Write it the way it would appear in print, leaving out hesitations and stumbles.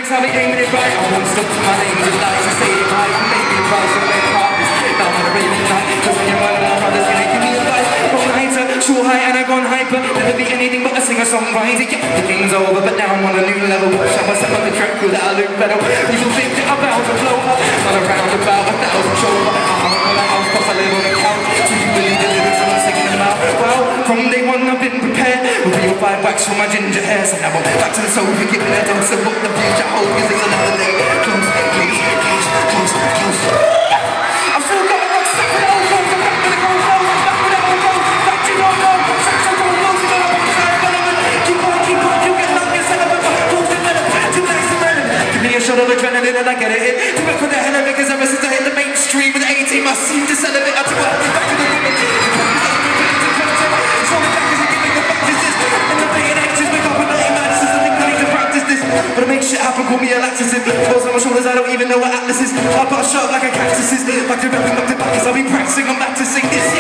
lyrics, I'll be aiming it right. I won't stop till my name's in lights. I say it high, and make me rise from red carpets. Down on the raving night, cause when you're running out, brothers gonna give me advice. Gone highter, too high, and I gone hyper. Never be anything but a singer-songwriter. Yeah, the game's over, but now I'm on a new level. Shut myself on the track with that loop pedal. People think that I'm bound to blow up. Not around about 1,000 show, but I'm on the house, cause I live on the couch. So you believe the lyrics and I'm singing them out. Well, from day one I've been prepared. With 3 or 5 wax from my ginger hair. So now I'm back to the soul, forgiving a dose of what the future holds. Cause it's another day. Close, please, close, close, close. I've still got a rock stuck with old clothes. I'm back with the gold clothes. I'm back with the old clothes. Back to your old clothes. Back to your old clothes. You're gonna bounce out of relevant. Keep on, you get knocked yourself up. Close the middle, too nice and relevant. Give me a shot of adrenaline and I get it in. Do it for the hell of it, cause ever since I hit the mainstream with 18, I seem to sell a bit. I took it back to the women. But I make shit happen, call me a laxative. Clothes on my shoulders, I don't even know what Atlas is. I got a sharp like a cactus is. Back to rapping, back to back, I'll be practicing, I'm back to sing this.